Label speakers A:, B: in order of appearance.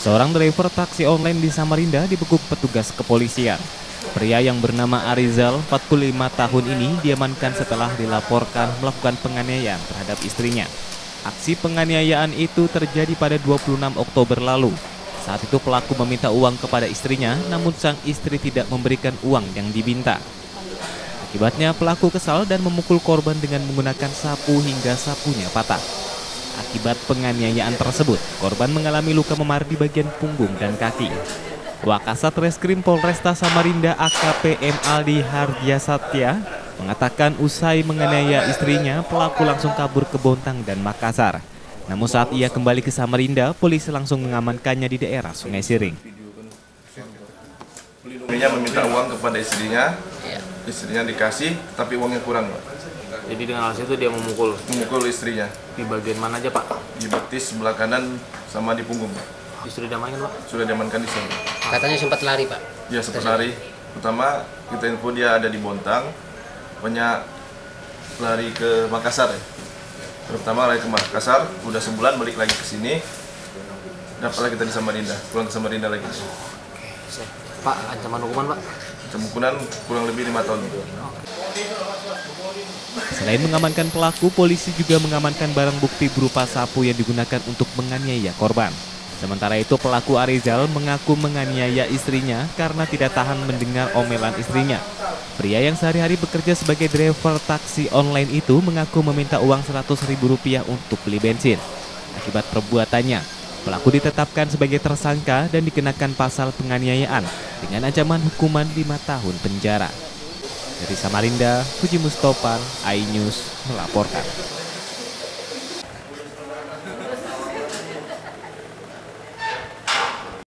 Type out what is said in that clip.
A: Seorang driver taksi online di Samarinda dibekuk petugas kepolisian. Pria yang bernama Arizal, 45 tahun ini diamankan setelah dilaporkan melakukan penganiayaan terhadap istrinya. Aksi penganiayaan itu terjadi pada 26 Oktober lalu. Saat itu pelaku meminta uang kepada istrinya, namun sang istri tidak memberikan uang yang diminta. Akibatnya pelaku kesal dan memukul korban dengan menggunakan sapu hingga sapunya patah. Akibat penganiayaan tersebut, korban mengalami luka memar di bagian punggung dan kaki. Wakasat Reskrim Polresta Samarinda AKP M. Aldi Harjasatya mengatakan usai menganiaya istrinya, pelaku langsung kabur ke Bontang dan Makassar. Namun saat ia kembali ke Samarinda, polisi langsung mengamankannya di daerah Sungai Siring.
B: Pelindungnya meminta uang kepada istrinya dikasih, tapi uangnya kurang, Pak.
C: Jadi dengan alasan itu dia memukul
B: istrinya.
C: Di bagian mana aja, Pak?
B: Di betis sebelah kanan sama di punggung, Pak.
C: Istri diamankan, Pak?
B: Sudah diamankan di sini.
D: Katanya sempat lari, Pak?
B: Ya, sempat lari. Pertama, kita info dia ada di Bontang, banyak lari ke Makassar. Ya. Pertama lari ke Makassar, udah sebulan balik lagi ke sini, dapatlah kita di Samarinda, pulang ke Samarinda lagi.
C: Pak, ancaman hukuman, Pak?
B: Ancaman kurang lebih 5 tahun.
A: Selain mengamankan pelaku, polisi juga mengamankan barang bukti berupa sapu yang digunakan untuk menganiaya korban. Sementara itu pelaku Arizal mengaku menganiaya istrinya karena tidak tahan mendengar omelan istrinya. Pria yang sehari-hari bekerja sebagai driver taksi online itu mengaku meminta uang Rp100.000 untuk beli bensin. Akibat perbuatannya, pelaku ditetapkan sebagai tersangka dan dikenakan pasal penganiayaan dengan ancaman hukuman 5 tahun penjara. Dari Samarinda, Puji Mustopan, iNews melaporkan.